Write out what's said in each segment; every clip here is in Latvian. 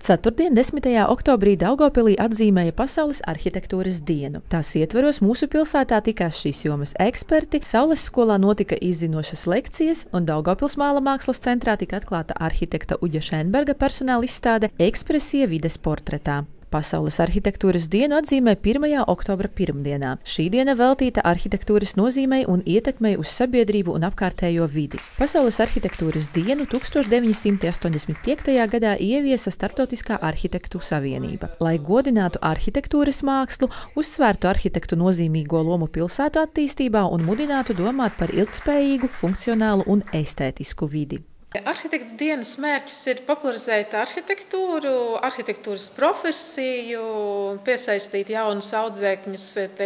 Ceturtdien, 10. oktobrī Daugavpilī atzīmēja Pasaules arhitektūras dienu. Tās ietveros mūsu pilsētā tikās šīs jomas eksperti, Saules skolā notika izzinošas lekcijas un Daugavpils Māla mākslas centrā tika atklāta arhitekta Uģa Šenberga personāla izstāde Ekspresija vides portretā. Pasaules arhitektūras dienu atzīmē 1. oktobra pirmdienā. Šī diena veltīta arhitektūras nozīmei un ietekmei uz sabiedrību un apkārtējo vidi. Pasaules arhitektūras dienu 1985. gadā ieviesa Starptautiskā arhitektu savienība, lai godinātu arhitektūras mākslu, uzsvērtu arhitektu nozīmīgo lomu pilsētu attīstībā un mudinātu domāt par ilgtspējīgu, funkcionālu un estētisku vidi. Arhitektu dienas mērķis ir popularizēt arhitektūru, arhitektūras profesiju, piesaistīt jaunus audzēkņus,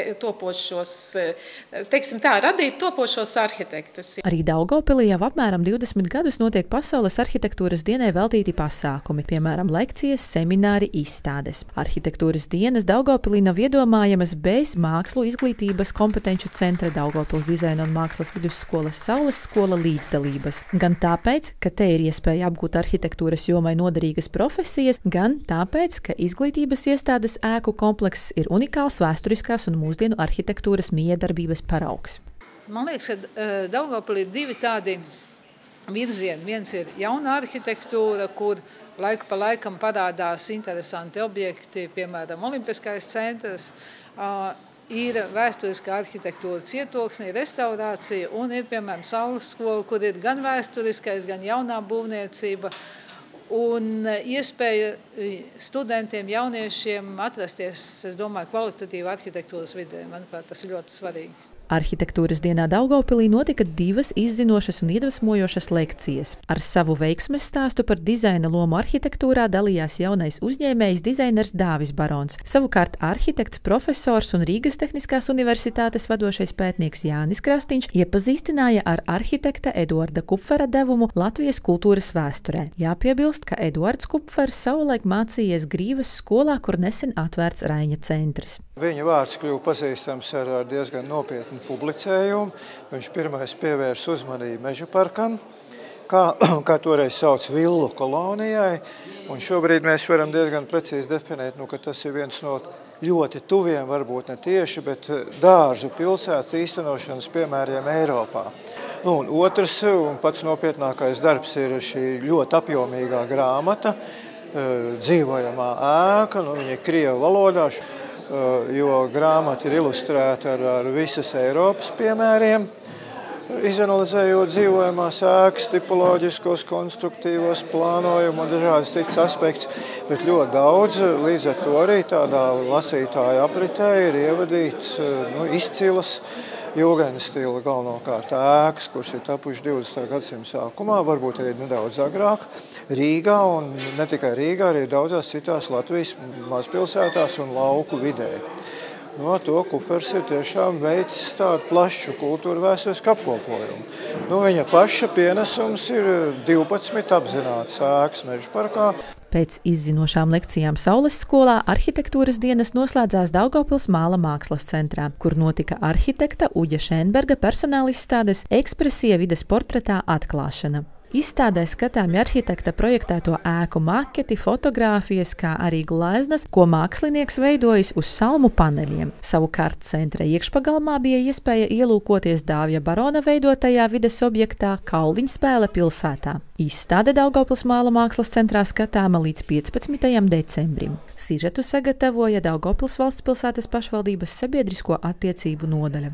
radīt topošos arhitektus. Arī Daugavpilī jau apmēram 20 gadus notiek Pasaules arhitektūras dienai veltīti pasākumi, piemēram, lekcijas, semināri, izstādes. Arhitektūras dienas Daugavpilī nav iedomājamas bez mākslu izglītības kompetenču centra Daugavpils dizaina un mākslas vidusskolas Saules skola līdzdalības. Gan tāpēc, ka te ir iespēja apgūt arhitektūras jomai noderīgas profesijas, gan tāpēc, ka izglītības iestādes ēku komplekss ir unikāls vēsturiskās un mūsdienu arhitektūras miedarbības paraugs. Man liekas, ka Daugavpilī ir divi tādi virzieni. Viens ir jauna arhitektūra, kur laiku pa laikam parādās interesanti objekti, piemēram, Olimpiskais centrs, ir vēsturiskā arhitektūra cietoksnī, restaurācija un ir, piemēram, Saules skola, kur ir gan vēsturiskais, gan jaunā būvniecība un iespēja studentiem, jauniešiem atrasties, es domāju, kvalitatīvu arhitektūras vidē. Manuprāt, tas ir ļoti svarīgi. Arhitektūras dienā Daugavpilī notika divas izzinošas un iedvesmojošas lekcijas. Ar savu veiksmes stāstu par dizaina lomu arhitektūrā dalījās jaunais uzņēmējs dizainers Dāvis Barons. Savukārt arhitekts, profesors un Rīgas Tehniskās universitātes vadošais pētnieks Jānis Krastīņš iepazīstināja ar arhitekta Eduarda Kupfera devumu Latvijas kultūras vēsturē. Jāpiebilst, ka Eduards Kupfers savulaik mācījies Grīvas skolā, kur nesen atvērts Raiņa centrs. Viņa vārds kļuva pazīstams ar diezgan nopietnu publicējumu. Viņš pirmais pievērs uzmanību Mežu parkam, kā toreiz sauc villu kolonijai. Un šobrīd mēs varam diezgan precīzi definēt, ka tas ir viens no ļoti tuviem, varbūt ne tieši, bet dārzu pilsētas īstenošanas piemēriem Eiropā. Un otrs un pats nopietnākais darbs ir šī ļoti apjomīgā grāmata, dzīvojamā ēka, viņa ir krievu valodā, jo grāmata ir ilustrēta ar visas Eiropas piemēriem, izanalizējot dzīvojamās ēkas, tipoloģiskos, konstruktīvos, plānojumu un dažādas citas aspekts, bet ļoti daudz, līdz ar to arī tādā lasītāja apritē ir ievadīts izcilas Jūgenstila galvenokārt ēkas, kuras ir tapuši 20. gadsimta sākumā, varbūt arī nedaudz agrāk, Rīgā un ne tikai Rīgā, arī daudzās citās Latvijas mazpilsētās un lauku vidē. No to Kupfers ir tiešām veicis tādu plašu kultūru vēsturisku apkopojumu. Viņa paša pienesums ir 12 apzinātas ēkas Mežu parkā. Pēc izzinošām lekcijām Saules skolā arhitektūras dienas noslēdzās Daugavpils Māla mākslas centrā, kur notika arhitekta Uģa Šenberga personāla izstādes Ekspresija vides portretā atklāšana. Izstādē skatāmi arhitekta projektēto ēku maketi, fotogrāfijas, kā arī gleznas, ko mākslinieks veidojis uz salmu paneļiem. Savukārt centra iekšpagalmā bija iespēja ielūkoties Dāvija Barona veidotajā vides objektā Kauliņspēle pilsētā. Izstāde Daugavpils Māla mākslas centrā skatāma līdz 15. decembrim. Sižetu sagatavoja Daugavpils valsts pilsētas pašvaldības sabiedrisko attiecību nodaļa.